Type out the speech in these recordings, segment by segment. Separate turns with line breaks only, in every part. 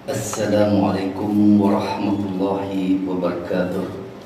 Assalamualaikum warahmatullahi wabarakatuh.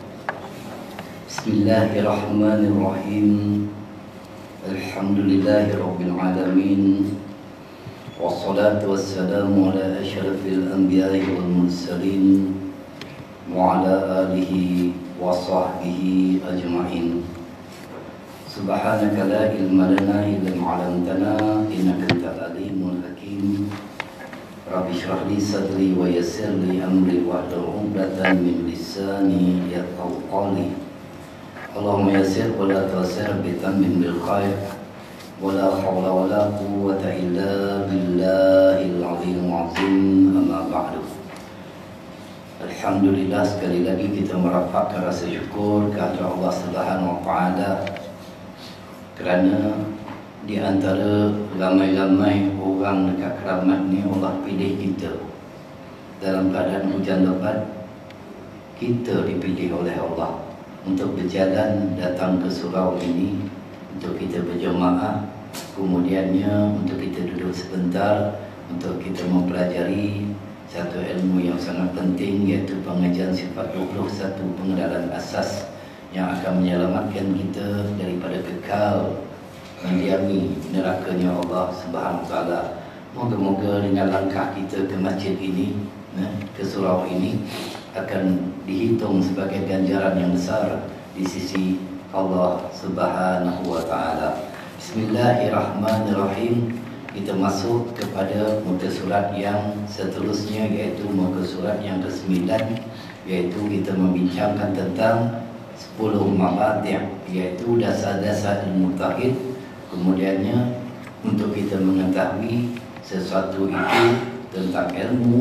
Bismillahirrahmanirrahim. Alhamdulillahi rabbil alamin. Wassalatu wassalamu ala asyrafil anbiya'i wal mursalin wa ala alihi wa sahbihi ajma'in. Subhanaka la ilma lana illa ma 'allamtana innaka antal alimul hakim. Rabbi shrah li sadri wa yassir li amri wahlul 'uqdatam min lisani yafqahu qawli. Allahumma yassir wa la tu'assir bi tammin bil khair. Wa la hawla wa la quwwata illa billahil 'aliyyil 'azim. Amma ba'du. Alhamdulillah, sekali lagi kita merapatkan rasa syukur kepada Allah Subhanahu wa taala kerana di antara ramai-ramai orang dekat keramat ni Allah pilih kita dalam keadaan hujan lebat. Kita dipilih oleh Allah untuk berjalan datang ke surau ini, untuk kita berjemaah, kemudiannya untuk kita duduk sebentar, untuk kita mempelajari satu ilmu yang sangat penting, iaitu pengajian sifat 21 pengenalan asas yang akan menyelamatkan kita daripada kekal mendiami nerakanya Allah Subhanahu wa taala. Moga-moga dengan langkah kita ke masjid ini, ke surau ini, akan dihitung sebagai ganjaran yang besar di sisi Allah Subhanahu wa taala. Bismillahirrahmanirrahim. Kita masuk kepada muka surat yang seterusnya, iaitu muka surat yang ke-9, iaitu kita membincangkan tentang 10 mabadi', iaitu dasar-dasar ilmu tauhid. Kemudiannya untuk kita mengetahui sesuatu itu tentang ilmu,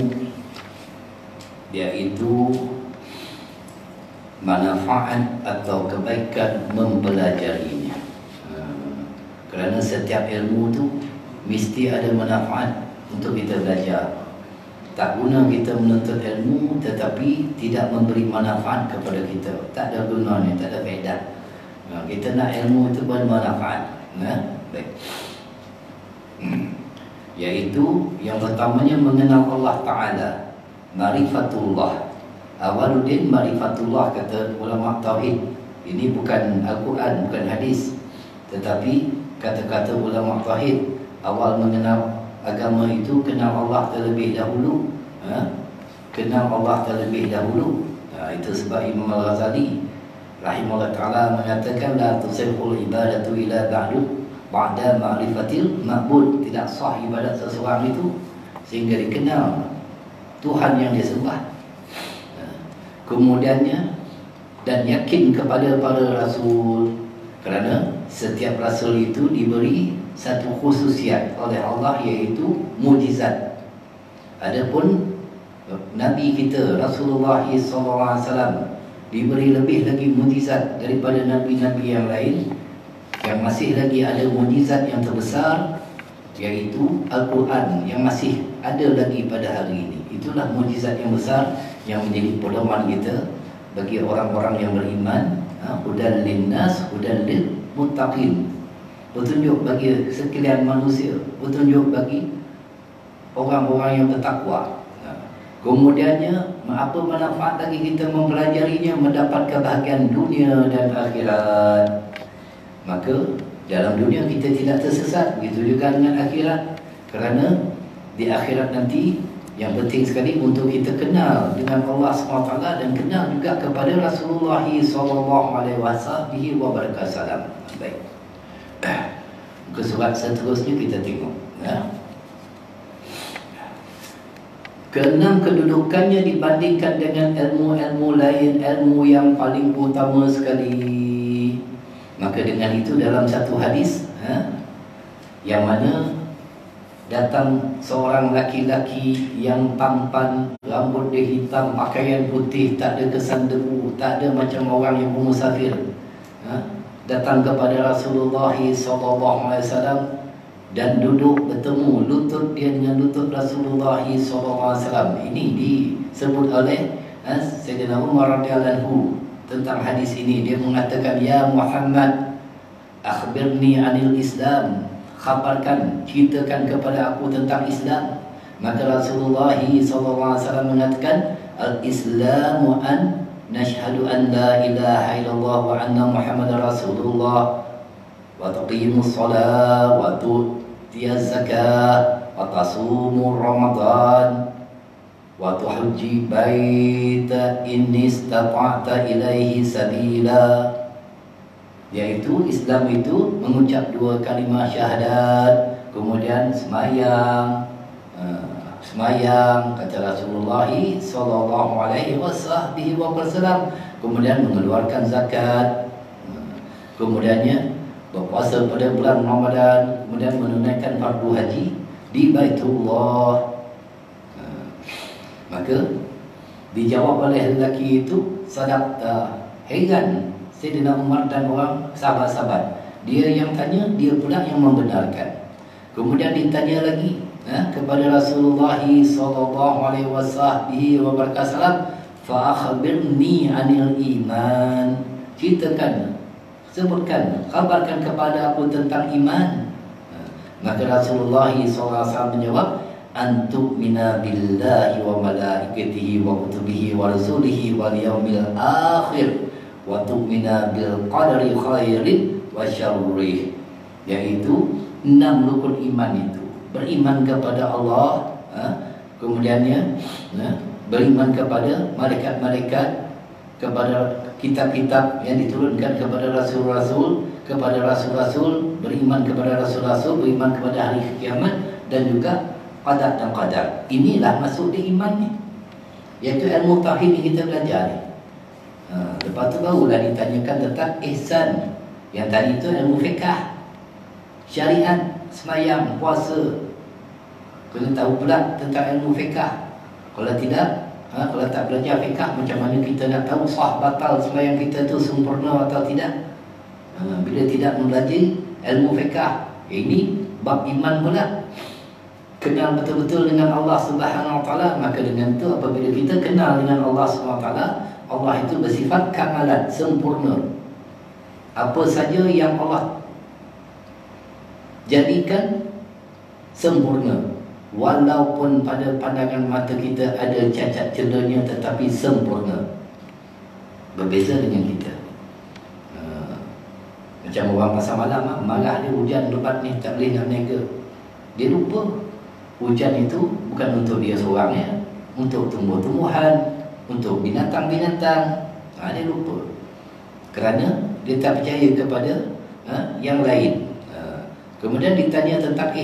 iaitu manfaat atau kebaikan mempelajarinya. Kerana setiap ilmu itu mesti ada manfaat untuk kita belajar. Tak guna kita menuntut ilmu tetapi tidak memberi manfaat kepada kita, tak ada gunanya, tak ada faedah. Kita nak ilmu itu bermanfaat. Baik. Iaitu yang pertamanya mengenal Allah Ta'ala, Ma'rifatullah. Awaluddin Ma'rifatullah, kata ulama tauhid. Ini bukan Al-Quran, bukan hadis, tetapi kata-kata ulama tauhid. Awal mengenal agama itu kenal Allah terlebih dahulu. Kenal Allah terlebih dahulu. Itu sebab Imam Al-Ghazali rahimahullah ta'ala mengatakan la tusihul ibadatu ila ba'da ma'rifatil ma'bud. Tidak sah ibadat seseorang itu sehingga dikenal Tuhan yang dia sembah. Kemudiannya dan yakin kepada para rasul, kerana setiap rasul itu diberi satu khususiat oleh Allah, iaitu mukjizat. Adapun Nabi kita Rasulullah SAW diberi lebih lagi mukjizat daripada nabi-nabi yang lain, yang masih lagi ada mukjizat yang terbesar, iaitu Al-Quran yang masih ada lagi pada hari ini. Itulah mukjizat yang besar yang menjadi pedoman kita bagi orang-orang yang beriman. Hudan linnas, hudan lil muttaqin. Petunjuk bagi sekalian manusia, petunjuk bagi orang-orang yang bertakwa. Kemudiannya, apa manfaat lagi kita mempelajarinya? Mendapat kebahagiaan dunia dan akhirat. Maka dalam dunia kita tidak tersesat, begitu juga dengan akhirat. Kerana di akhirat nanti yang penting sekali untuk kita kenal dengan Allah SWT dan kenal juga kepada Rasulullah SAW. Baik. Ke surat seterusnya kita tengok. Keenam, kedudukannya dibandingkan dengan ilmu-ilmu lain, ilmu yang paling utama sekali. Maka dengan itu dalam satu hadis yang mana datang seorang laki-laki yang tampan, rambut dia hitam, pakaian putih, tak ada kesan debu, tak ada macam orang yang bermusafir, datang kepada Rasulullah SAW dan duduk bertemu lutut dia dengan lutut Rasulullah SAW. Ini disebut oleh Sayyidina Umar radhiyallahu anhu tentang hadis ini. Dia mengatakan, ya Muhammad, akhbirni anil Islam, khabarkan, ceritakan kepada aku tentang Islam. Maka Rasulullah SAW mengatakan, al-Islamu an nashhadu an la ilaha illallah wa anna Muhammadar Rasulullah wa tuqimus salat wa tu'tiyaz zakah wa tasumur ramadan wa tuhajji baita in istata'ta ilaihi sabila. Yaitu Islam itu mengucap 2 kalimah syahadat, kemudian semayang, kata Rasulullah sallallahu alaihi wasallam, kemudian mengeluarkan zakat, kemudiannya berpuasa pada bulan Ramadan, kemudian menunaikan fardu haji di Baitullah. Maka dijawab oleh lelaki itu, sadaqta. Heran Sayyidina Umar dan orang sahabat-sahabat. Dia yang tanya, dia pula yang membenarkan. Kemudian ditanya lagi kepada Rasulullah sallallahu alaihi wasallam, fa akhbirni 'anil iman. Ceritakan, sebutkan, kabarkan kepada aku tentang iman. Maka Rasulullah SAW menjawab, antu'mina billahi wa malaikatihi wa kutubihi wa rasulihi wal yaumil akhir wa tu'mina bil qadari khairin wa syarrih. Yaitu 6 rukun iman itu. Beriman kepada Allah, kemudiannya beriman kepada malaikat-malaikat, kepada kitab-kitab yang diturunkan kepada rasul-rasul, beriman kepada rasul-rasul, beriman kepada hari kiamat, dan juga qadar dan qadar. Inilah masuk di iman ni, iaitu ilmu tauhid yang kita belajar ni. Lepas tu barulah ditanyakan tentang ihsan. Yang tadi tu ilmu fiqh, syariat, semayang, puasa. Kena tahu pula tentang ilmu fiqh. Kalau tidak, kalau tak belajar fiqh, macam mana kita nak tahu sah batal semayang kita tu sempurna atau tidak? Bila tidak mempelajari ilmu fiqh. Ini bab iman pula. Kenal betul-betul dengan Allah Subhanahu Wa Taala. Maka dengan itu, apabila kita kenal dengan Allah Subhanahu Wa Taala, Allah itu bersifat kamalan, sempurna. Apa saja yang Allah jadikan sempurna, walaupun pada pandangan mata kita ada cacat celanya, tetapi sempurna. Berbeza dengan kita. Macam orang pasar malam, marah dia hujan lebat ni, tak boleh nak berniaga. Dia lupa hujan itu bukan untuk dia seorang ya, untuk tumbuh-tumbuhan, untuk binatang-binatang. Dia lupa kerana dia tak percaya kepada yang lain. Kemudian ditanya tentang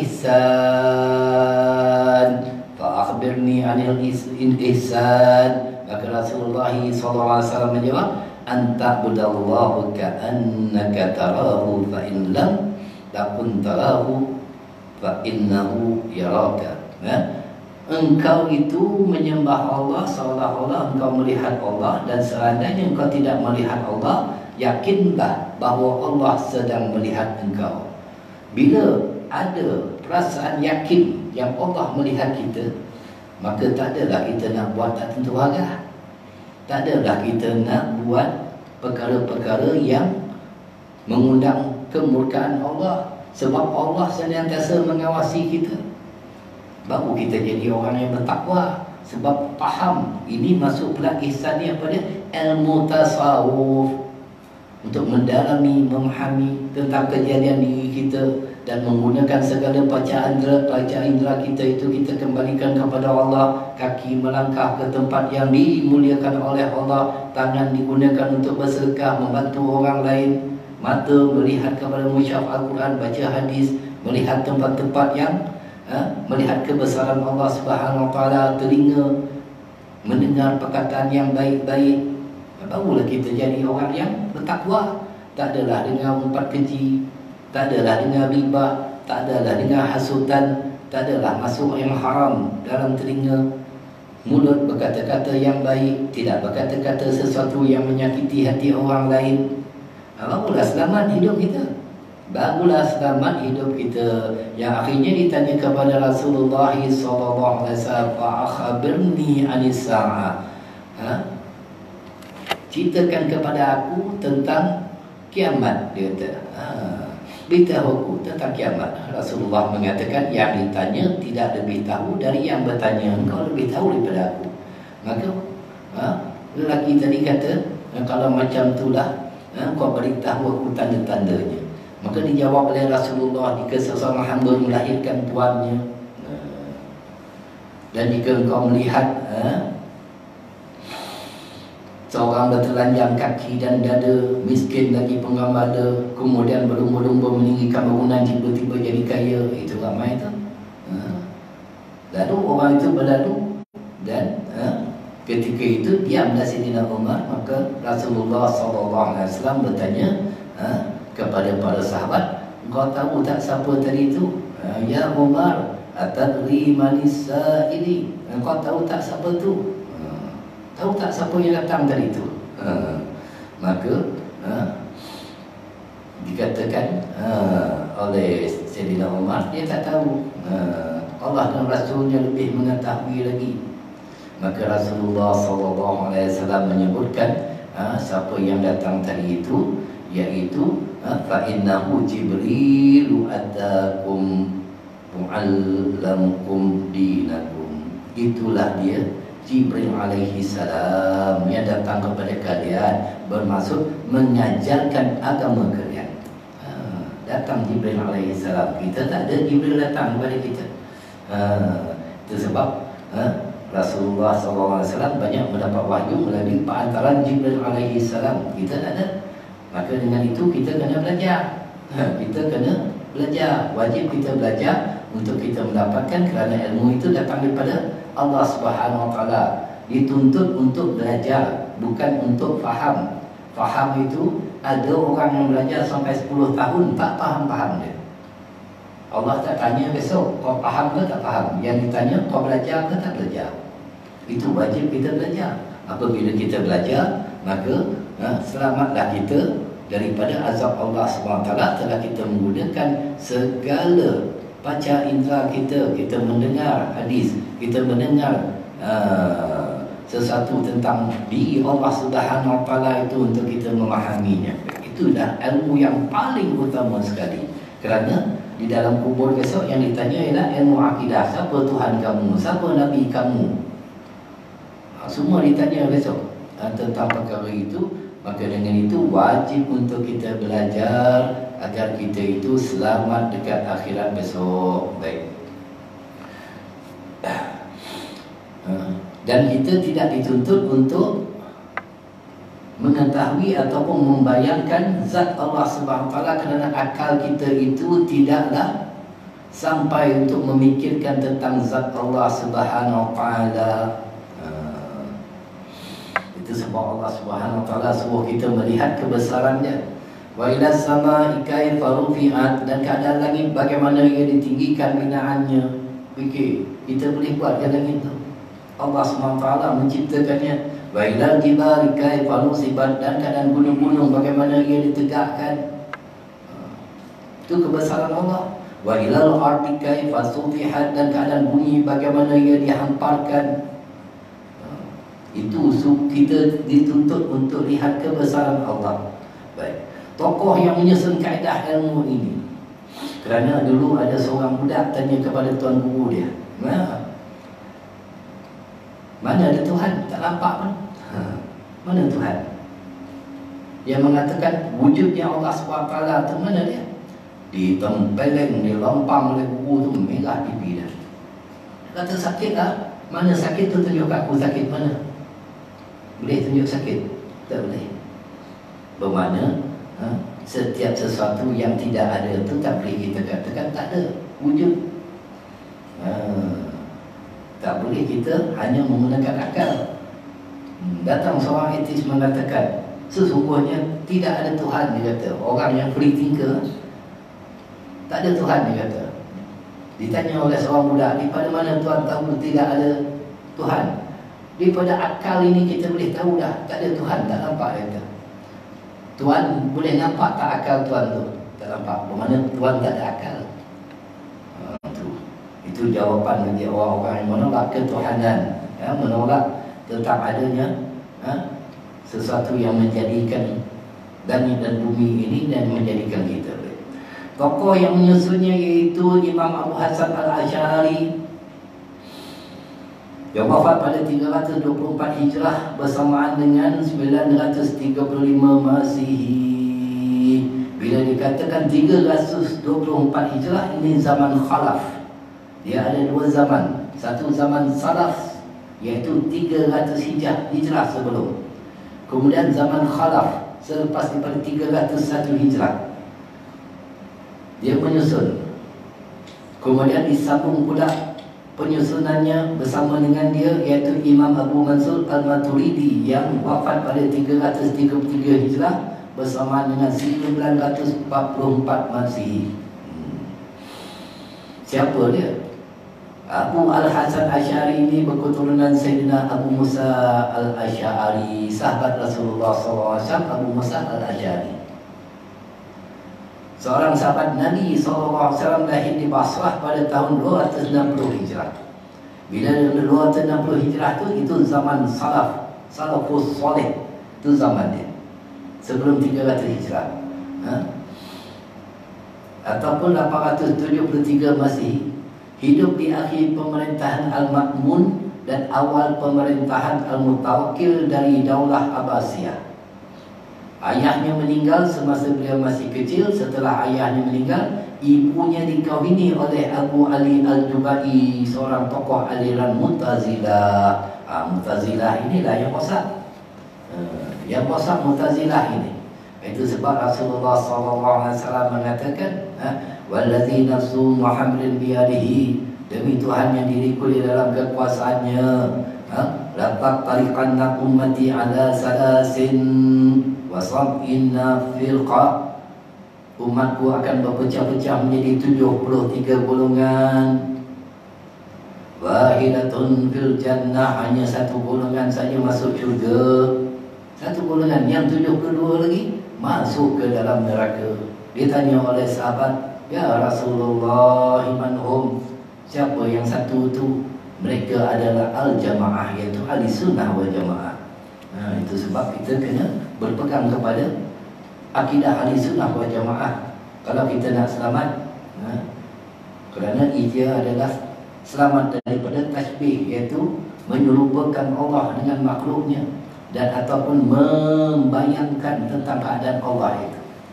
ihsan, fa akhbirni 'anil ihsan. Maka Rasulullah SAW menjawab, anta'budallaha ka'annaka tarahu, fa in lam takun tarahu fa innahu yaraka. Engkau itu menyembah Allah seolah-olah engkau melihat Allah, dan seandainya engkau tidak melihat Allah, yakinlah bahawa Allah sedang melihat engkau. Bila ada perasaan yakin yang Allah melihat kita, maka tak adalah kita nak buat tak tentu arah. Tak adalah kita nak buat perkara-perkara yang mengundang kemurkaan Allah. Sebab Allah senantiasa mengawasi kita. Baru kita jadi orang yang bertakwa. Sebab faham. Ini masuk pula ihsan ni apa dia? Ilmu tasawuf. Untuk mendalami, memahami tentang kejadian diri kita, dan menggunakan segala panca indera kita itu kita kembalikan kepada Allah. Kaki melangkah ke tempat yang dimuliakan oleh Allah, tangan digunakan untuk bersedekah, membantu orang lain, mata melihat kepada musyaf Al-Quran, baca hadis, melihat tempat-tempat yang melihat kebesaran Allah Subhanahu Wa Taala, telinga mendengar perkataan yang baik-baik. Barulah kita jadi orang yang bertakwa. Tak adalah dengan umpat keji, tak adalah dengan riba, tak adalah dengan hasutan, tak adalah masuk yang haram dalam telinga, mulut berkata-kata yang baik, tidak berkata-kata sesuatu yang menyakiti hati orang lain. Barulah selamat hidup kita. Barulah selamat hidup kita. Yang akhirnya ditanya kepada Rasulullah SAW, fa akhbirni 'anis sa'ah. Ceritakan kepada aku tentang kiamat, dia kata. beritahu aku tentang kiamat. Rasulullah mengatakan, yang ditanya tidak lebih tahu dari yang bertanya. Engkau lebih tahu daripada aku. Maka lelaki tadi kata, kalau macam itulah, kau beritahu aku tanda-tandanya. Maka dijawab oleh Rasulullah, jika seseorang hamba melahirkan tuannya, dan jika engkau melihat seorang bertelanjang kaki dan dada, miskin lagi penggambala, kemudian berlumba-lumba meninggikan bangunan, tiba-tiba jadi kaya, itu ramai tu. Lalu orang itu berlalu, dan ketika itu diamlah Sayyidina Umar. Maka Rasulullah SAW bertanya kepada para sahabat, kau tahu tak siapa tadi itu? Ya Umar, atadri manis ini? Kau tahu tak siapa tu? Tahu tak siapa yang datang tadi itu? Maka dikatakan oleh Sayyidina Umar, dia tak tahu. Allah dan Rasulnya lebih mengetahui lagi. Maka Rasulullah SAW menyebutkan siapa yang datang tadi itu, iaitu fa'innahu Jibril atakum mu'allamukum dinakum. Itulah dia Jibril alaihi salam yang datang kepada kalian, bermaksud mengajarkan agama kalian. Datang Jibril alaihi salam. Kita tak ada Jibril datang kepada kita. Itu sebab Rasulullah SAW banyak mendapat wahyu melalui perantaran Jibril alaihi salam. Kita tak ada. Maka dengan itu kita kena belajar. Kita kena belajar. Wajib kita belajar untuk kita mendapatkan, kerana ilmu itu datang daripada Allah Subhanahu Wa Taala. Dituntut untuk belajar, bukan untuk faham. Faham itu, ada orang yang belajar sampai 10 tahun tak faham-faham dia. Allah tak tanya besok, kau faham ke tak faham? Yang ditanya, kau belajar ke tak belajar? Itu wajib kita belajar. Apabila kita belajar, maka selamatlah kita daripada azab Allah SWT. Telah kita menggunakan segala panca indera kita. Kita mendengar hadis, kita mendengar sesuatu tentang diri Allah Subhanahu Wa Taala itu untuk kita memahaminya. Itulah ilmu yang paling utama sekali. Kerana di dalam kubur besok yang ditanya ialah ilmu akidah. Siapa Tuhan kamu? Siapa Nabi kamu? Semua ditanya besok tentang perkara itu. Maka dengan itu wajib untuk kita belajar agar kita itu selamat dekat akhirat besok. Baik. Dan kita tidak dituntut untuk mengetahui ataupun membayangkan zat Allah Subhanahu Wa Taala, kerana akal kita itu tidaklah sampai untuk memikirkan tentang zat Allah Subhanahu Wa Taala. Itu sebab Allah Subhanahu Wa Taala suruh kita melihat kebesarannya. Wa ila samaa'i kaifa rufi'at, dan keadaan langit bagaimana ia ditinggikan binaannya. Fikir, kita boleh buat ke langit itu? Allah Subhanahu Wa Taala menciptakannya. Wa ila jibali kaifa nusibat, dan keadaan gunung-gunung bagaimana ia ditegakkan. Itu kebesaran Allah. Wa ila al-ardi kaifa sutihat, dan keadaan bumi bagaimana ia dihamparkan. Itu kita dituntut untuk lihat kebesaran Allah. Baik. Tokoh yang menyusun kaedah ilmu ini, kerana dulu ada seorang budak tanya kepada tuan guru dia, mana ada Tuhan? Tak nampak pun. Mana Tuhan? Dia mengatakan wujudnya Allah SWT tu mana dia? Ditempeleng, dilompang oleh guru tu, merah pipi dah. Kata sakit lah. Mana sakit tu, tunjuk aku sakit mana? Boleh tunjuk sakit? Tak boleh. Bermakna setiap sesuatu yang tidak ada itu tak boleh kita katakan tak ada wujud. Tak boleh kita hanya menggunakan akal. Datang seorang etis mengatakan sesungguhnya tidak ada Tuhan, dia kata. Orang yang free thinker, tak ada Tuhan, dia kata. Ditanya oleh seorang budak, di pada mana Tuhan tahu tidak ada Tuhan? Daripada akal ini kita boleh tahu dah tak ada Tuhan, tak nampak, dia kata. Tuhan boleh nampak tak akal Tuhan tu? Tak nampak. Bermakna Tuhan tak ada akal. Itu jawapan bagi orang-orang yang menolak ketuhanan, menolak tentang adanya sesuatu yang menjadikan langit dan bumi ini dan menjadikan kita. Tokoh yang menyusunnya iaitu Imam Abu Hasan Al-Asy'ari yang wafat pada 324 Hijrah bersamaan dengan 935 Masihi. Bila dikatakan 324 Hijrah, ini zaman khalaf. Dia ada dua zaman. Satu zaman salaf, iaitu 300 Hijrah sebelum. Kemudian zaman khalaf, selepas daripada 301 Hijrah. Dia menyusun. Kemudian disambung pula penyusunannya bersama dengan dia, iaitu Imam Abu Mansur Al-Maturidi yang wafat pada 333 Hijrah bersamaan dengan 1944 Masihi. Siapa dia? Abu Al-Hasan Asy'ari ini berketurunan Sayyidina Abu Musa Al-Asy'ari, sahabat Rasulullah SAW. Abu Musa Al-Asy'ari, seorang sahabat Nabi SAW, lahir di Basrah pada tahun 260 Hijrah. Bila 260 Hijrah itu zaman salaf, salafus soleh. Itu zaman dia sebelum 300 Hijrah, ataupun 873 Masihi. Hidup di akhir pemerintahan Al-Ma'mun dan awal pemerintahan Al-Mutawakkil dari Daulah Abbasiyah. Ayahnya meninggal semasa beliau masih kecil. Setelah ayahnya meninggal, ibunya dikahwini oleh Abu Ali Al-Jubai, seorang tokoh aliran Mu'tazilah. Mu'tazilah inilah yang rosak. Yang rosak Mu'tazilah ini. Itu sebab Rasulullah SAW mengatakan, wallazi nafsu Muhammadin biyadihi, demi Tuhan yang diriku di dalam kekuasaannya, laqad tariqanna ummati ala salasin wa sab'ina firqa, umatku akan berpecah-pecah menjadi 73 golongan. Wahidatun fil jannah, hanya satu golongan saja masuk syurga. Satu golongan, yang 72 lagi masuk ke dalam neraka. Ditanya oleh sahabat, ya Rasulullah, manhum, siapa yang satu itu? Mereka adalah al-jamaah, iaitu ahli sunnah wal jamaah. Itu sebab kita kena berpegang kepada akidah ahli sunnah wal jamaah kalau kita nak selamat. Kerana ia adalah selamat daripada tasbih, iaitu menyerupakan Allah dengan makhluknya, dan ataupun membayangkan tentang keadaan Allah itu.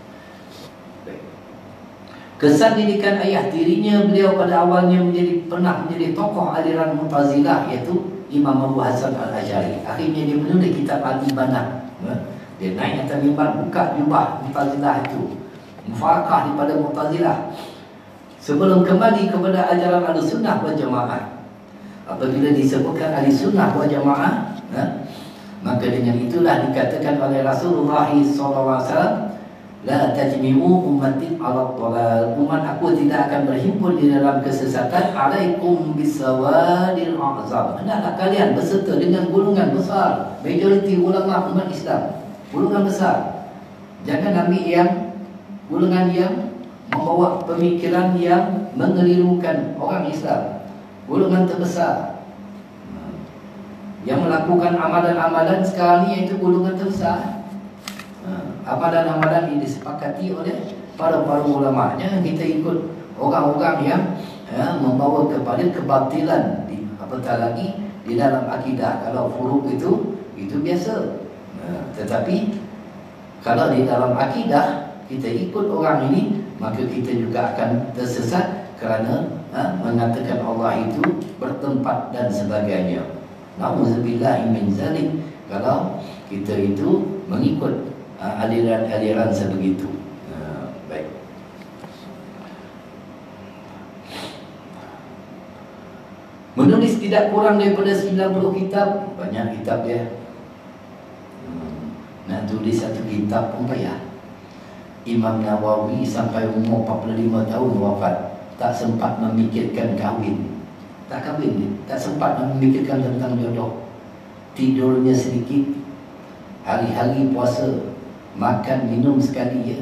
Kesan didikan ayah tirinya, beliau pada awalnya pernah menjadi tokoh aliran Mu'tazilah, iaitu Imam Abu Hasan Al-Asy'ari. Akhirnya dia menulis kitab Al-Ibanah. Dia naik atas mimbar, buka jubah Mu'tazilah itu, mufarakah daripada Mu'tazilah, sebelum kembali kepada ajaran Ahlussunnah wal Jamaah. Apabila disebutkan Ahlussunnah wal Jamaah, maka dengan itulah dikatakan oleh Rasulullah SAW, la tajmi'u ummati ala dhalal, umat aku tidak akan berhimpun di dalam kesesatan. Alaikum bisawadil a'zam, hendaklah kalian berserta dengan golongan besar, majoriti ulama umat Islam, golongan besar. Jangan ambil yang golongan yang membawa pemikiran yang mengelirukan orang Islam. Golongan terbesar yang melakukan amalan-amalan sekarang ni, iaitu golongan terbesar. Amalan-amalan ini disepakati oleh para ulama. Jangan kita ikut orang-orang yang membawa kepada kebatilan, apatah lagi di dalam akidah. Kalau furuk itu biasa. Tetapi kalau di dalam akidah kita ikut orang ini, maka kita juga akan tersesat, kerana mengatakan Allah itu bertempat dan sebagainya. Nauzubillahi min zalik, kalau kita itu mengikut aliran-aliran sebegitu. Baik. Menulis tidak kurang daripada 90 kitab. Banyak kitab dia. Nak tulis satu kitab pun payah. Imam Nawawi sampai umur 45 tahun wafat, tak sempat memikirkan kahwin. Tak kahwin dia, tak sempat memikirkan tentang jodoh. Tidurnya sedikit, hari-hari puasa, makan minum sekali je.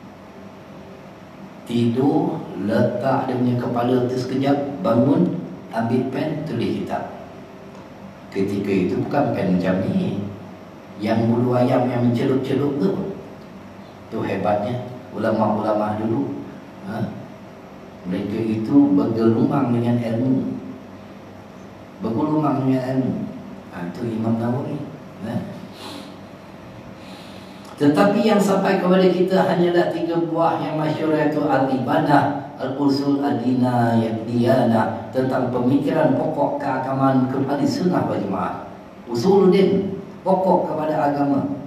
Tidur, letak dia punya kepala tu sekejap, bangun, ambil pen, tulis kitab. Ketika itu bukan pen macam ni, yang bulu ayam yang mencelup-celup tu. Tu hebatnya ulama-ulama dulu. Mereka itu bergelumang dengan ilmu, bergelumang dengan ilmu. Itu Imam Nawawi. Tetapi yang sampai kepada kita hanyalah 3 buah yang masyhur, iaitu al-ibanah, al-usul ad-diyanah, tentang pemikiran pokok keagamaan kepada sunnah wal jamaah. Usuluddin, pokok kepada agama.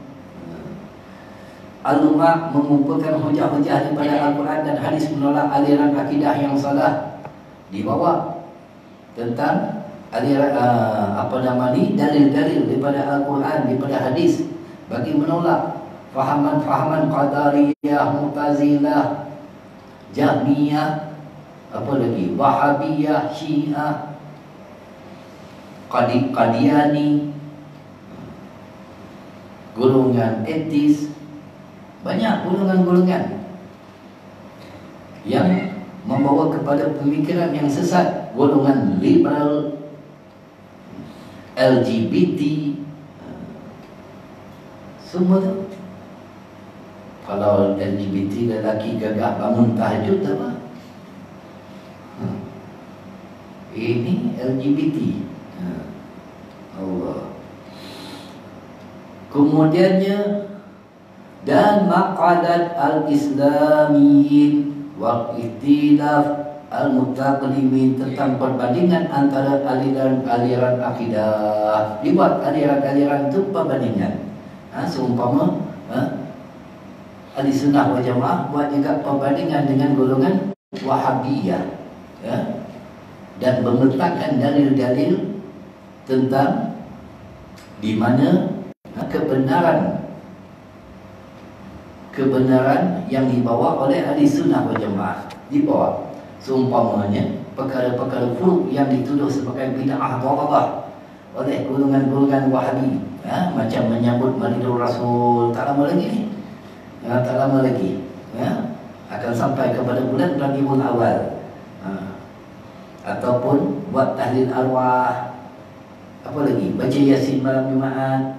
Al-Lumah mengumpulkan hujah-hujah daripada Al-Quran dan hadis menolak aliran akidah yang salah. Di bawah tentang aliran dalil-dalil daripada Al-Quran, daripada hadis, bagi menolak fahaman-fahaman Qadariyah, Mu'tazilah, Jahmiyah, apa lagi, Wahabiyah, Syiah, Qadiani, golongan etis. Banyak golongan-golongan yang membawa kepada pemikiran yang sesat. Golongan liberal, LGBT, semua tu. Kalau LGBT lelaki gagah bangun tahajud apa? Ini LGBT. Allah. Kemudiannya, dan maqadat al-islamiyin wal ikhtilaf al-mutaqaddimin, tentang perbandingan antara aliran akidah. Dibuat aliran-aliran itu perbandingan. Seumpama ahli sunnah wal jamaah buat juga perbandingan dengan golongan Wahabiyah, dan meletakkan dalil-dalil tentang di mana kebenaran yang dibawa oleh ahli sunnah wal jamaah. Dibawa seumpamanya perkara-perkara furuk yang dituduh sebagai bid'ah dhalalah oleh golongan-golongan Wahabi, macam menyambut Maulidul Rasul. Tak lama lagi akan sampai kepada bulan Rabiul Awal, ataupun buat tahlil arwah, apa lagi, baca Yasin malam Jumaat,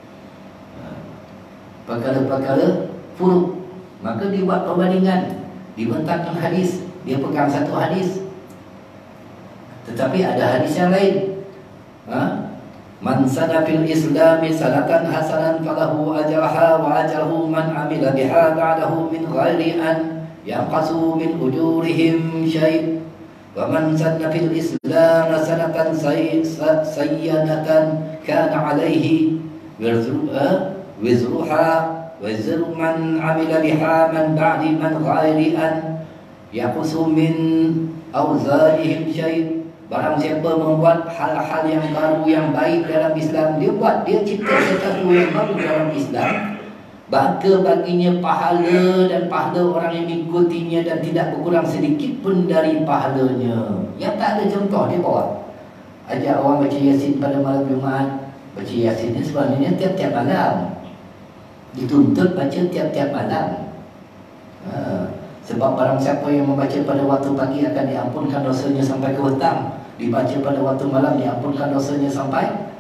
perkara-perkara furuk. Maka dibuat perbandingan, dibentangkan hadis. Dia pegang satu hadis, tetapi ada hadis yang lain. Man sana fil islami sanatan hasanan falahu ajraha wa ajruhu man amila biha ba'dahu min ghairi an yanqasu min ujurihim syai'. Wa man sanna fil islam sanatan sayyanatan kana alaihi wizruha wazru man amila biha man ba'di man ghairi an yaqusu min awzarihim syai'. Barang siapa membuat hal-hal yang baru, yang baik dalam Islam, dia cipta sesuatu yang baru dalam Islam, maka baginya pahala dan pahala orang yang mengikutinya, dan tidak berkurang sedikit pun dari pahalanya. Yang tak ada contoh dia bawa. Ajak orang baca Yasin pada malam Jumaat. Baca Yasin ni sebenarnya tiap-tiap malam, dituntut baca tiap-tiap malam. Sebab barang siapa yang membaca pada waktu pagi akan diampunkan dosanya sampai ke petang. Dibaca pada waktu malam diampunkan dosanya sampai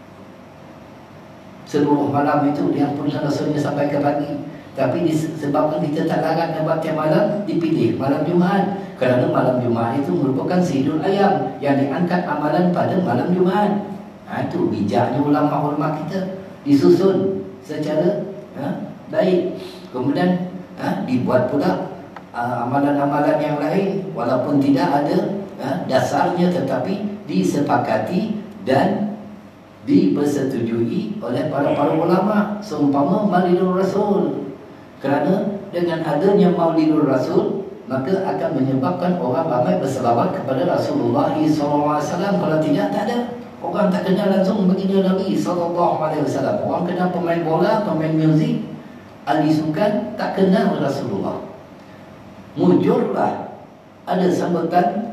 seluruh malam itu, diampunkan dosanya sampai ke pagi. Tapi disebabkan kita tak larat nak buat tiap malam, dipilih malam Jumaat. Kerana malam Jumaat itu merupakan Sayyidul Ayyam, yang diangkat amalan pada malam Jumaat. Itu bijaknya ulama-ulama kita, disusun secara baik. Kemudian dibuat pula amalan-amalan yang lain, walaupun tidak ada dasarnya, tetapi disepakati dan dipersetujui oleh para ulama. Seumpama Maulidul Rasul, kerana dengan adanya Maulidul Rasul, maka akan menyebabkan orang ramai berselawat kepada Rasulullah SAW. Kalau tidak, tak ada. Orang tak kenal langsung baginda Nabi SAW. Orang kenal pemain bola, pemain muzik, ahli sukan, tak kenal Rasulullah. Mujurlah ada sambutan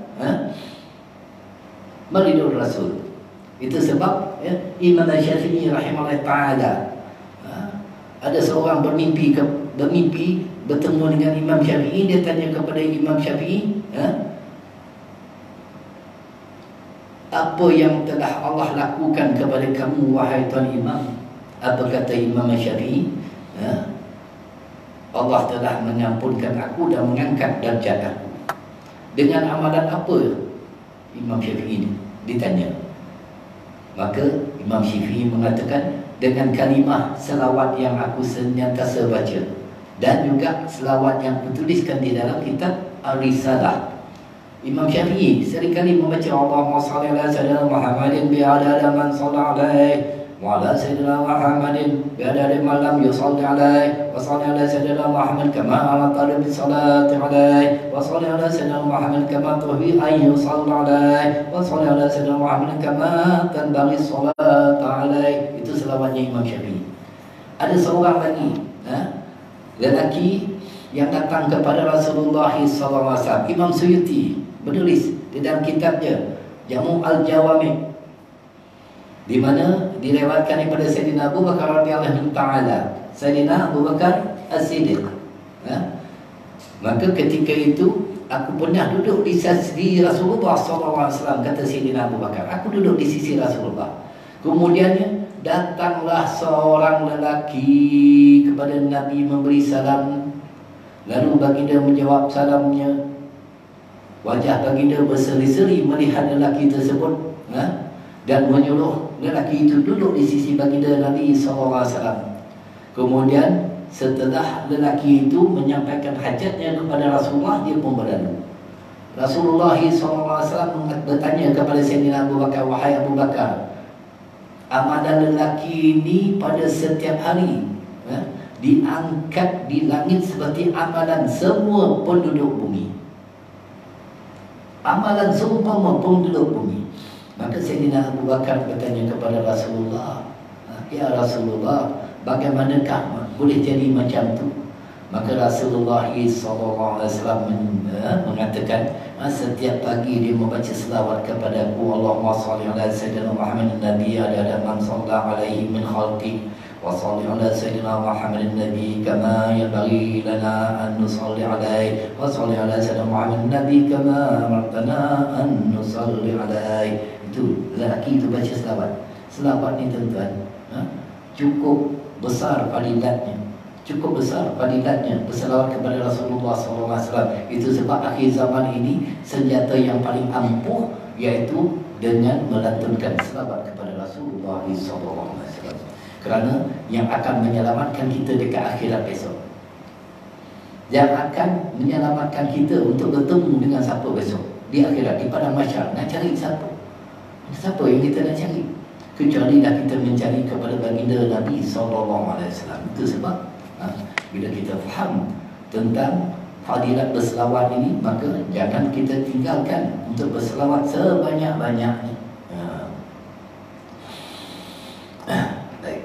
Maulidul Rasul. Itu sebab Imam Syafi'i rahimahullah ta'ala, ada seorang bermimpi bertemu dengan Imam Syafi'i. Dia tanya kepada Imam Syafi'i, apa yang telah Allah lakukan kepada kamu wahai tuan Imam? Apa kata Imam Syafi'i? Allah telah mengampunkan aku dan mengangkat darjat aku. Dengan amalan apa Imam Syafi'i ditanya? Maka Imam Syafi'i mengatakan, dengan kalimah selawat yang aku senantiasa baca, dan juga selawat yang kutuliskan di dalam kitab Al-Risalah. Imam Syafi'i seringkali membaca Allahumma salli ala sayyidina Muhammadin bi'adada man shalla alaihi wa ala sayyidina Muhammadin bi'adada man lam yusalli alaihi wa salli ala sayyidina Muhammad kama amarta bis salati alaihi wa salli ala sayyidina Muhammad kama tuhibbu an yusalla alaihi wa salli ala sayyidina Muhammad kama tanbaghi salata alaihi. Itu selawatnya Imam Syafi'i. Ada seorang lagi lelaki yang datang kepada Rasulullah SAW. Imam Suyuti menulis di dalam kitabnya Jamu' al-Jawami', di mana direwatkan daripada Sayyidina Abu Bakar radhiyallahu ta'ala, Sayyidina Abu Bakar As-Siddiq. Maka ketika itu aku pernah duduk di sisi Rasulullah SAW, kata Sayyidina Abu Bakar. Aku duduk di sisi Rasulullah. Kemudiannya datanglah seorang lelaki kepada Nabi memberi salam. Lalu baginda menjawab salamnya. Wajah baginda berseri-seri melihat lelaki tersebut, dan menyuruh lelaki itu duduk di sisi baginda Nabi SAW. Kemudian setelah lelaki itu menyampaikan hajatnya kepada Rasulullah, dia pun berlalu. Rasulullah SAW bertanya kepada Sayyidina Abu Bakar, wahai Abu Bakar, amalan lelaki ini pada setiap hari diangkat di langit seperti amalan semua penduduk bumi. Amalan seumpama penduduk bumi. Maka Sayyidina Abu Bakar bertanya kepada Rasulullah, ya Rasulullah, bagaimanakah boleh jadi macam tu? Maka Rasulullah SAW mengatakan, setiap pagi dia membaca selawat kepada aku, Allahumma salli ala sayyidina Muhammad Nabi ada man sallallahu alaihi min khalqi wa salli ala sayyidina Muhammad Nabi kama yanbaghi lana an nusalli alaihi wa salli ala sayyidina Muhammad Nabi kama amartana an nusalli alaihi. Itu lelaki itu baca selawat. Selawat ni tuan-tuan, cukup besar fadilatnya. Cukup besar fadilatnya berselawat kepada Rasulullah SAW. Itu sebab akhir zaman ini senjata yang paling ampuh iaitu dengan melantunkan selawat kepada Rasulullah SAW. Kerana yang akan menyelamatkan kita dekat akhirat besok, yang akan menyelamatkan kita untuk bertemu dengan siapa besok di akhirat, di padang mahsyar, nak cari siapa? Siapa yang kita nak cari? Kecuali dah kita mencari kepada baginda Nabi SAW. Itu sebab bila kita faham tentang fadilat berselawat ini, maka jangan kita tinggalkan untuk berselawat sebanyak-banyaknya. Baik.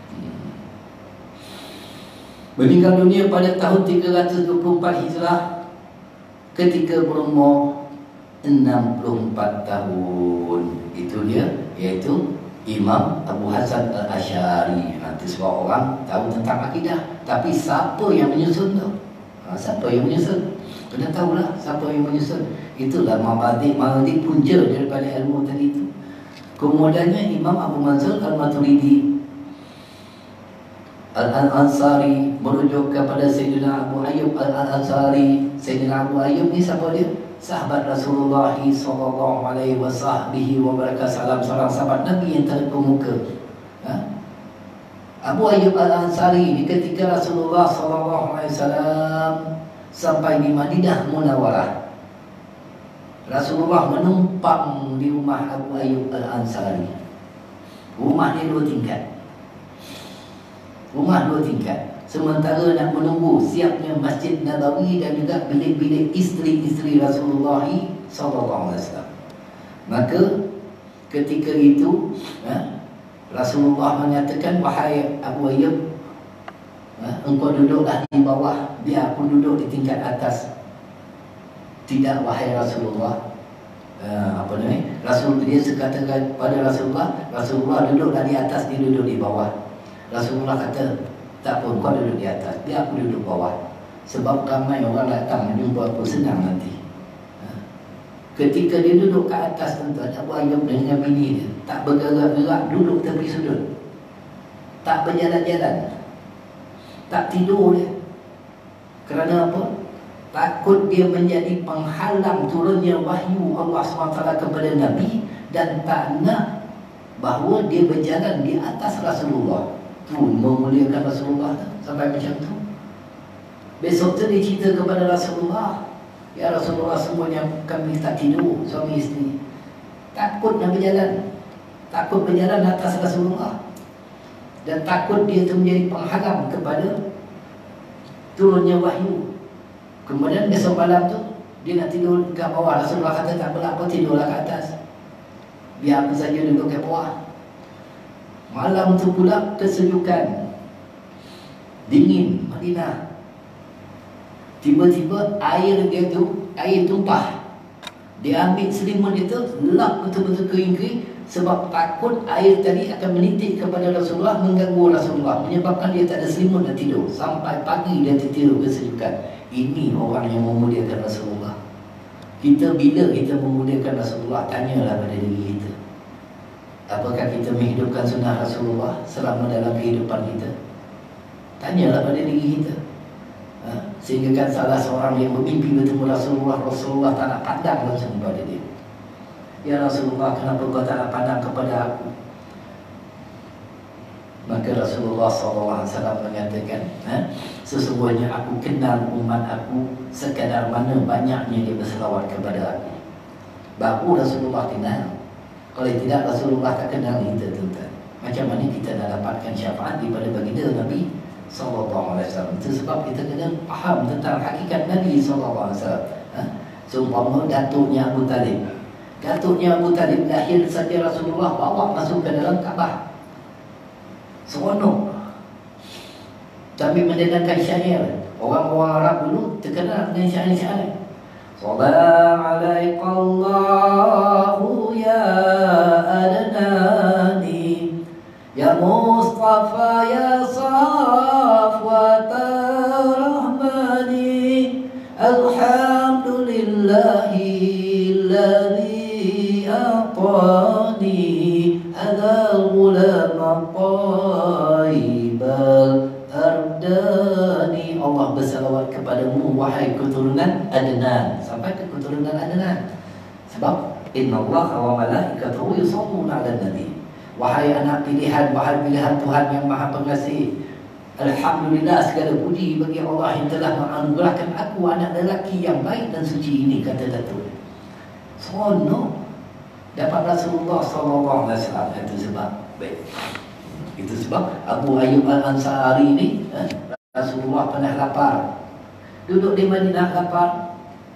Meninggal dunia pada tahun 324 Hijrah ketika berumur 64 tahun. Itu dia, iaitu Imam Abu Hasan Al-Asy'ari. Nanti sebab orang tahu tentang akidah, tapi siapa yang menyusun tu? Siapa yang menyusun? Kena tahulah siapa yang menyusun. Itulah mabadi punca daripada ilmu tadi itu. Kemudiannya Imam Abu Mansur Al-Maturidi Al-Ansari merujuk kepada Sayyidina Abu Ayyub Al-Ansari. Sayyidina Abu Ayyub ni siapa dia? Sahabat Rasulullah SAW, seorang sahabat Nabi yang terkemuka. Abu Ayyub Al-Ansari ni ketika Rasulullah SAW sampai di Madinah Munawwarah, Rasulullah menumpang di rumah Abu Ayyub Al-Ansari. Rumah ni 2 tingkat. Rumah 2 tingkat. Sementara nak menunggu siapnya Masjid Nabawi dan juga bilik-bilik isteri-isteri Rasulullah SAW. Maka ketika itu Rasulullah menyatakan, wahai Abu Ayyub, engkau duduklah di bawah, biar aku duduk di tingkat atas. Tidak, wahai Rasulullah. Dia katakan pada Rasulullah duduklah di atas, dia duduk di bawah. Rasulullah kata, tak apa, kau duduk di atas, biar aku duduk bawah. Sebab ramai orang datang jumpa aku, senang nanti. Ketika dia duduk ke atas, tuan-tuan, Abu Ayyub dengan bini dia tak bergerak-gerak, duduk tepi sudut, tak berjalan-jalan, tak tidur dia. Kerana apa? Takut dia menjadi penghalang turunnya wahyu Allah SWT kepada Nabi, dan tak nak bahawa dia berjalan di atas Rasulullah. Tu memuliakan Rasulullah sampai macam tu. Besok tu dia cerita kepada Rasulullah, ya Rasulullah, semuanya kami tak tidur, suami isteri. Takut nak berjalan, takut berjalan atas Rasulullah, dan takut dia tu menjadi penghalang kepada turunnya wahyu. Kemudian besok malam tu dia nak tidur kat bawah. Rasulullah kata tak apa-apa, tidurlah kat atas, biar aku saja duduk kat bawah. Malam tu pula kesejukan, dingin Madinah. Tiba-tiba air dia tu, air tumpah. Dia ambil selimut dia tu, lap betul-betul kering-kering, sebab takut air tadi akan menitik kepada Rasulullah, mengganggu Rasulullah, menyebabkan dia tak ada selimut nak tidur. Sampai pagi dia tertidur kesejukan. Ini orang yang memuliakan Rasulullah. Kita bila kita memuliakan Rasulullah, tanyalah pada diri kita, apakah kita menghidupkan sunnah Rasulullah selama dalam kehidupan kita? Tanyalah pada diri kita. Sehingga kan salah seorang yang bermimpi bertemu Rasulullah, Rasulullah tak nak pandang langsung kepada dia. Ya Rasulullah, kenapa kau tak nak pandang kepada aku? Maka Rasulullah SAW mengatakan, sesungguhnya aku kenal umat aku sekadar mana banyaknya dia berselawat kepada aku. Baru Rasulullah kenal. Kalau tidak, Rasulullah tak kenal kita, tuan-tuan. Macam mana kita nak dapatkan syafaat daripada baginda Nabi SAW? Itu sebab kita kena faham tentang hakikat Nabi SAW. Seumpama datuknya Abu Talib. Datuknya Abu Talib lahir saja Rasulullah bawa masuk ke dalam Kaabah. Seronok. Sambil mendengarkan syair. Orang-orang Arab dulu terkenal dengan syair-syair. Salam alaikallahu ya adnani, ya Mustafa ya safwata rahmani, alhamdulillahi alladhi a'tani hadha ghulam taibal ardani. Allah bersalawat kepadamu wahai keturunan Adnan, sampai ke keturunan Adnan. Sebab innallaha wa malaikatahu yusholluna 'alan nabi. Wahai anak pilihan, wahai pilihan Tuhan yang Maha Pengasih, alhamdulillah, segala puji bagi Allah yang telah menganugerahkan aku anak lelaki yang baik dan suci ini, kata Datuk. Seronok dapat Rasulullah SAW. Itu sebab baik. Itu sebab Abu Ayyub Al-Ansari ni, Rasulullah pernah lapar, duduk di Madinah lapar,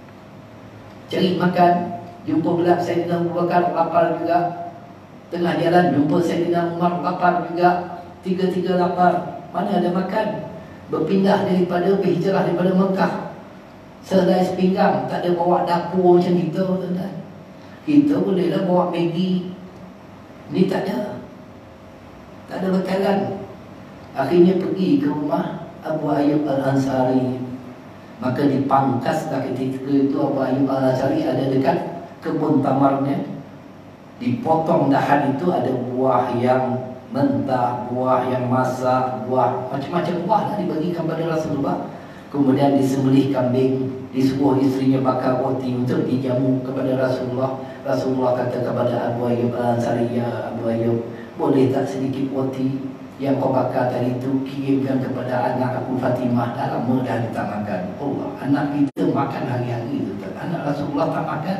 cari makan, jumpa pula Sayyidina Abu Bakar lapar juga. Tengah jalan jumpa Sayyidina Umar lapar juga. Tiga-tiga lapar, mana ada makan. Berpindah berhijrah daripada Mekah, sehelai sepinggang, tak ada bawa dapur macam kita, tuan-tuan. Kita bolehlah bawa Maggi, ni tak ada, tak ada bekalan. Akhirnya pergi ke rumah Abu Ayyub Al-Ansari. Maka dipangkaslah ketika itu Abu Ayyub Al-Ansari ada dekat kebun tamarnya. Dipotong dahan itu, ada buah yang mentah, buah yang masak, buah macam-macam buah lah dibagikan pada Rasulullah. Kemudian disembelih kambing, disuruh isterinya bakar roti untuk dijamu kepada Rasulullah. Rasulullah kata kepada Abu Ayyub Al-Ansari, ya Abu Ayyub, boleh tak sedikit roti yang kau bakar tadi itu kirimkan kepada anak aku Fatimah? Dah lama dah dia tak makan. Allah, anak kita makan hari-hari tu, anak Rasulullah tak makan.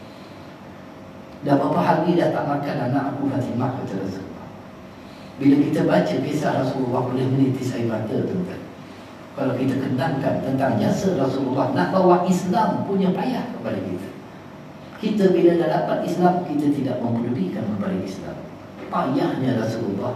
Dah berapa hari dah tak makan anak aku Fatimah, kata Rasulullah. Bila kita baca kisah Rasulullah, boleh menitis air mata, tuan-tuan. Kalau kita kenangkan tentang jasa Rasulullah, nak bawa Islam punya payah kepada kita. Kita bila dah dapat Islam, kita tidak mempedulikan kepada Islam. Payahnya Rasulullah,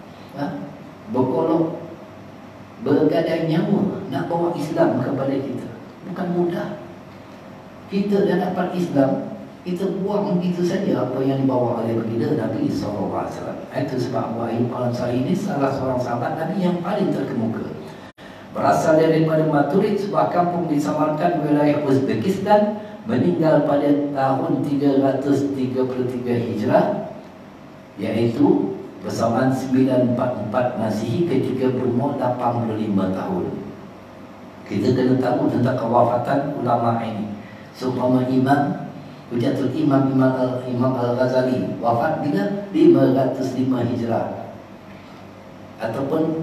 berkolok, bergadai nyawa nak bawa Islam kepada kita. Bukan mudah. Kita dah dapat Islam, kita buang begitu saja apa yang dibawa oleh baginda Nabi SAW. Itu sebab Abu Ayyub Al-Ansari ini salah seorang sahabat Nabi yang paling terkemuka. Berasal daripada Maturid, sebuah kampung di Samarkand, wilayah Uzbekistan. Meninggal pada tahun 333 Hijrah, iaitu bersamaan 944 Masihi, ketika berumur 85 tahun. Kita kena tahu tentang kewafatan ulama ini. Seumpama Hujatul Imam Al-Ghazali wafat bila 505 Hijrah, ataupun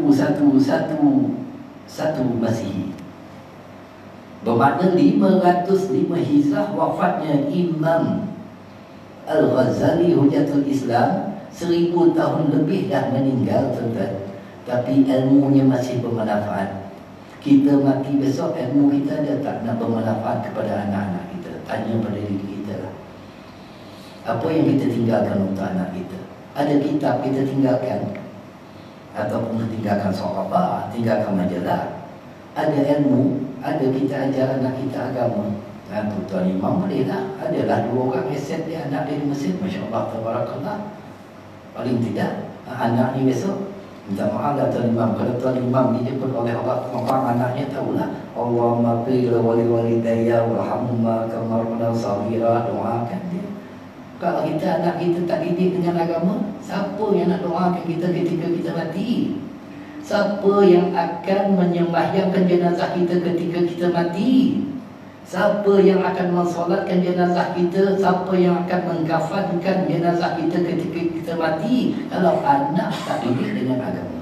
1111 Masihi. Bermakna 505 Hijrah wafatnya Imam Al-Ghazali Hujatul Islam. 1000 tahun lebih dah meninggal, tuan-tuan, tapi ilmunya masih bermanfaat. Kita mati besok, ilmu kita ada tak nak bermanfaat kepada anak-anak kita? Tanya pada diri kita lah. Apa yang kita tinggalkan untuk anak kita? Ada kitab kita tinggalkan, ataupun tinggalkan sahabat, tinggalkan majalah. Ada ilmu, ada kita ajar anak kita agama. Tuan Imam boleh lah. Adalah 2 orang aset dia, anak dia di Mesir, Masya Allah, Tabarakallah. Paling tidak anak ni besok minta maaf lah Tuan Imam. Kalau Tuan Imam dijemput oleh Allah, maka anaknya tahulah, Allahumma qil wali walidayya warhamhuma kama rabbana saghira. Doakan dia. Kalau kita anak kita tak didik dengan agama, siapa yang nak doakan kita ketika kita mati? Siapa yang akan menyembahyangkan jenazah kita ketika kita mati? Siapa yang akan mensolatkan jenazah kita? Siapa yang akan mengkafankan jenazah kita ketika kita mati? Kalau anak tak didik dengan agama,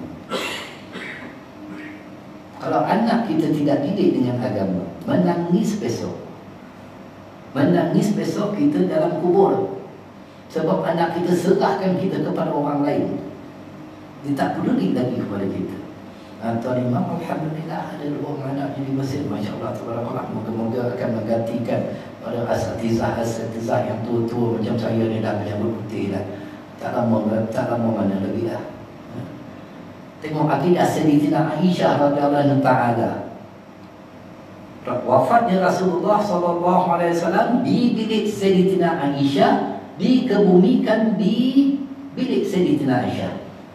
kalau anak kita tidak didik dengan agama, menangis besok kita dalam kubur. Sebab anak kita serahkan kita kepada orang lain. Dia tak peduli lagi kepada kita. Tuan Imam, Alhamdulillah, ada 2 orang anak di Mesir, Masya Allah, Tabarakallah. Moga-moga akan menggantikan pada asatizah yang tua-tua macam saya ni dah berjambut putih dah. Tak lama mana lagi dah. Tengok akidah Sayyidatina Aisyah radhiyallahu ta'ala. Wafatnya Rasulullah SAW di bilik Sayyidatina Aisyah, dikebumikan di bilik Sayyidatina Aisyah.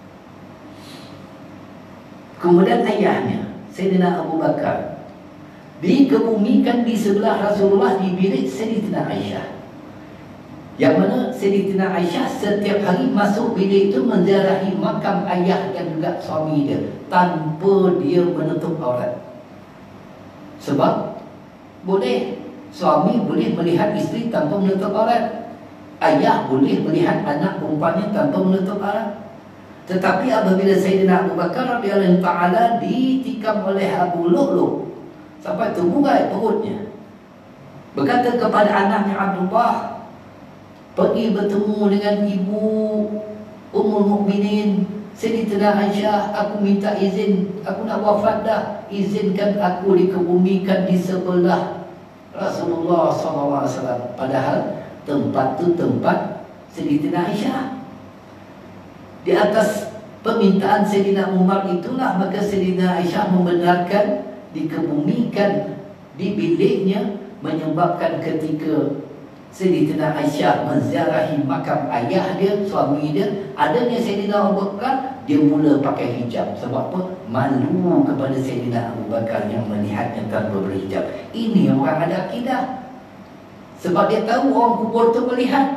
Kemudian ayahnya Sayyidina Abu Bakar dikebumikan di sebelah Rasulullah di bilik Sayyidatina Aisyah. Yang mana Sayyidatina Aisyah setiap hari masuk bilik itu menziarahi makam ayah dan juga suami dia tanpa dia menutup aurat. Sebab boleh, suami boleh melihat isteri tanpa menutup aurat, ayah boleh melihat anak perempuannya tanpa menutup aurat. Tetapi apabila Sayyidina Abu Bakar radhiyallahu ta'ala ditikam oleh Abu Lu'lu' sampai terburai perutnya, berkata kepada anaknya Abdullah, pergi bertemu dengan ibu Ummul Mukminin Sayyidatina Aisyah, aku minta izin, aku nak wafat dah, izinkan aku dikebumikan di sebelah Rasulullah SAW. Padahal tempat tu tempat Sayyidatina Aisyah. Di atas permintaan Sayyidina Umar itulah maka Sayyidina Aisyah membenarkan dikebumikan di biliknya, menyebabkan ketika Sayyidina Aisyah menziarahi makam ayah dia, suami dia, adanya Sayyidina Abu Bakar, dia mula pakai hijab. Sebab apa? Malu kepada Sayyidina Abu Bakar yang melihatnya tanpa berhijab. Ini orang ada akidah. Sebab dia tahu orang kubur tu melihat.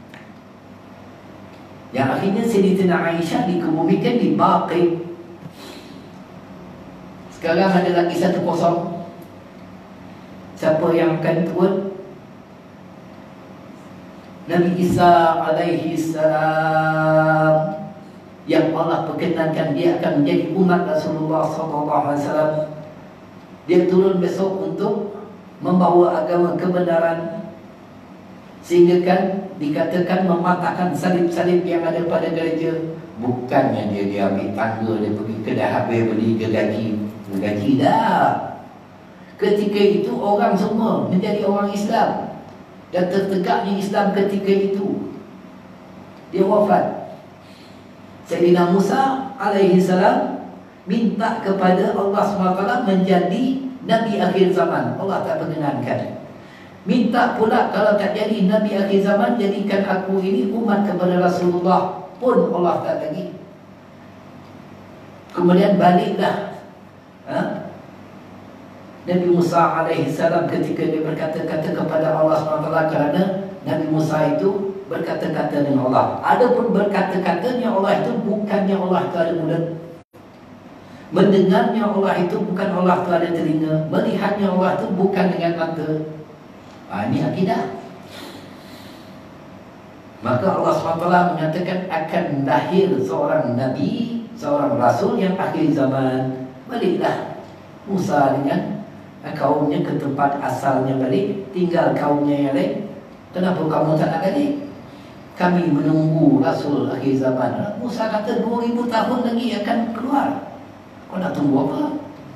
Yang akhirnya Sayyidina Aisyah dikebumikan di Baqi. Sekarang ada lagi 1-0. Siapa yang akan turun? Nabi Isa alaihi salam, yang Allah perkenankan dia akan menjadi umat Rasulullah SAW. Dia turun besok untuk membawa agama kebenaran, sehingga kan dikatakan mematahkan salib-salib yang ada pada gereja. Bukannya dia ambil tangga, dia pergi kedai habis beli gergaji dah. Ketika itu orang semua menjadi orang Islam dan tertegaknya Islam ketika itu. Dia wafat. Sayyidina Musa alaihi salam minta kepada Allah SWT menjadi Nabi akhir zaman. Allah tak perkenankan. Minta pula kalau tak jadi Nabi akhir zaman, jadikan aku ini umat kepada Rasulullah, pun Allah tak lagi. Kemudian baliklah Nabi Musa alaihi salam ketika dia berkata-kata kepada Allah SWT, kerana Nabi Musa itu berkata-kata dengan Allah. Adapun berkata-katanya Allah itu bukannya Allah Ta'ala mudah. Mendengarnya Allah itu bukan Allah itu ada telinga, melihatnya Allah itu bukan dengan mata. Ini akidah. Maka Allah SWT mengatakan akan lahir seorang Nabi, seorang Rasul yang akhir zaman. Baliklah Musa dengan kaumnya ke tempat asalnya balik, tinggal kaumnya yang lain. Kenapa kamu tak nak balik? Kami menunggu Rasul akhir zaman. Musa kata 2000 tahun lagi akan keluar. Kau nak tunggu apa?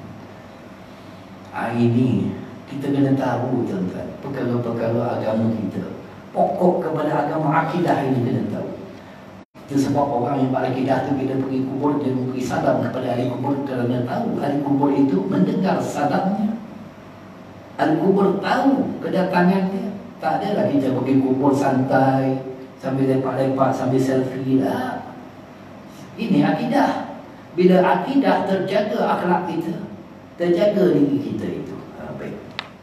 Ini kita kena tahu tuan-tuan, perkara-perkara agama kita. Pokok kepada agama akidah ini kena tahu. Itu sebab orang yang berakidah tu bila pergi kubur, dia memberi salam kepada ahli kubur kerana tahu ahli kubur itu mendengar salamnya. Ahli kubur tahu kedatangannya. Tak adalah kita pergi kubur santai, sambil lepak-lepak, sambil selfie lah. Ini akidah. Bila akidah terjaga akhlak kita, terjaga diri kita itu. Baik.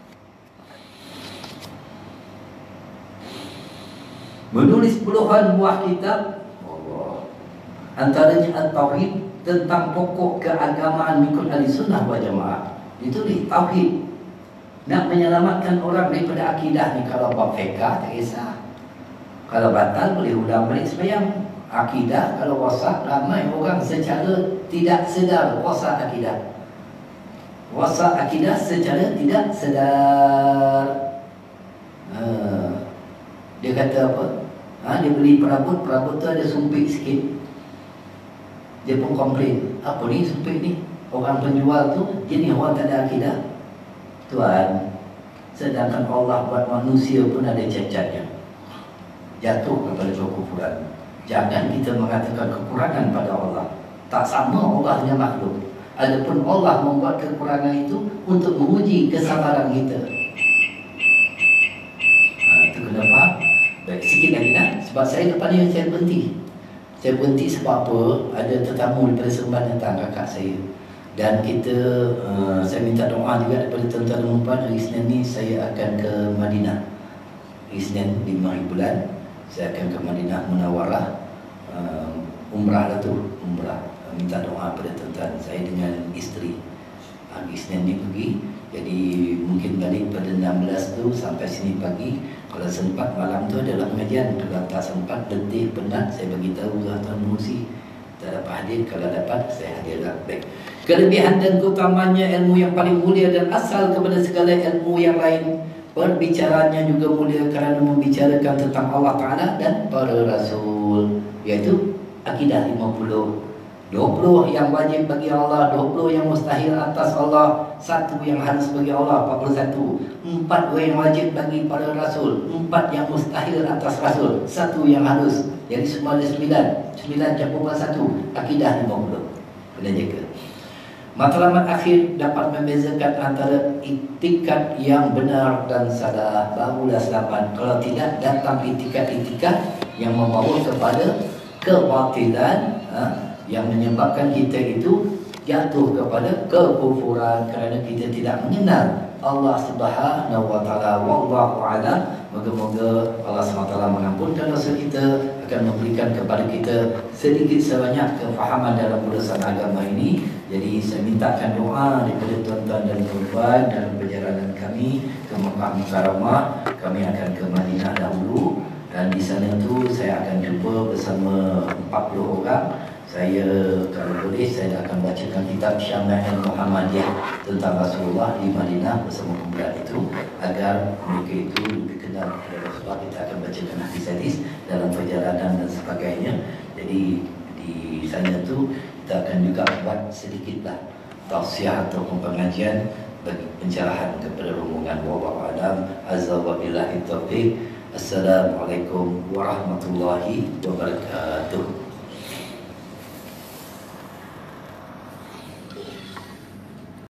Menulis puluhan buah kitab, antaranya At-Tauhid, tentang pokok keagamaan mengikut Ahlussunnah wal Jamaah. Ditulis Tauhid. Nak menyelamatkan orang daripada akidah ni. Kalau bab fiqh tak kisah. Kalau batal boleh ulang balik sembahyang. Akidah kalau rosak, ramai orang secara tidak sedar rosak akidah. Rosak akidah secara tidak sedar. Dia kata apa? Dia beli perabot tu ada sumpit sikit. Dia pun komplain, apa ni sumpit ni? Orang penjual tu jenis orang tak ada akidah. Tuan, sedangkan Allah buat manusia pun ada cacatnya, jatuh kepada kekufuran. Jangan kita mengatakan kekurangan pada Allah. Tak sama Allah dengan makhluk. Adapun Allah membuat kekurangan itu untuk menguji kesabaran kita. Itu kena faham. Baik, sikit lagi dah. Sebab saya lepas ni saya berhenti. Saya berhenti sebab apa? Ada tetamu daripada Seremban datang, kakak saya. Dan kita, saya minta doa juga daripada tuan-tuan dan puan. Hari Isnin ni saya akan ke Madinah. Hari Isnin 5 hari bulan saya akan ke Madinah Munawwarah. Umrah lah tu, umrah. Minta doa pada tuan-tuan. Saya dengan isteri hari Isnin ni pergi. Jadi mungkin balik pada 16 tu sampai sini pagi. Kalau sempat malam tu adalah pengajian. Kalau tak sempat, letih, penat, saya bagi tahu lah Tuan Musi. Tak dapat hadir, kalau dapat saya hadirlah. Baik. Kelebihan dan keutamanya ilmu yang paling mulia dan asal kepada segala ilmu yang lain. Perbicaranya juga mulia kerana membicarakan tentang Allah Ta'ala dan para Rasul. Iaitu akidah 50. 20 yang wajib bagi Allah, 20 yang mustahil atas Allah, 1 yang harus bagi Allah, 41. 4 yang wajib bagi para Rasul, 4 yang mustahil atas Rasul, 1 yang harus. Jadi semua ada 9. 9 campur 1, akidah 50. Kena jaga. Matlamat akhir dapat membezakan antara itikat yang benar dan salah, barulah selamat. Kalau tidak, datang itikat-itikat yang membawa kepada kebatilan, yang menyebabkan kita itu jatuh kepada kekufuran kerana kita tidak mengenal Allah Subhanahu wa taala. Wallahu a'lam. Moga-moga Allah SWT mengampunkan dosa kita, akan memberikan kepada kita sedikit sebanyak kefahaman dalam urusan agama ini. Jadi saya mintakan doa daripada tuan-tuan dan puan dalam perjalanan kami ke Makkah Mukarramah. Kami akan ke Madinah dahulu, dan di sana tu saya akan jumpa bersama 40 orang. Saya kalau boleh saya akan bacakan kitab Syama'il Muhammadiyah tentang Rasulullah di Madinah bersama kumpulan itu, agar mereka itu lebih kenal kepada Rasulullah. Kita akan bacakan hadis-hadis dalam perjalanan dan sebagainya. Jadi di sana tu kita akan juga buat sedikitlah tausiah atau pengajian bagi pencerahan kepada rombongan. Wallahu a'lam. Azza wa billahi taufiq. Assalamualaikum warahmatullahi wabarakatuh.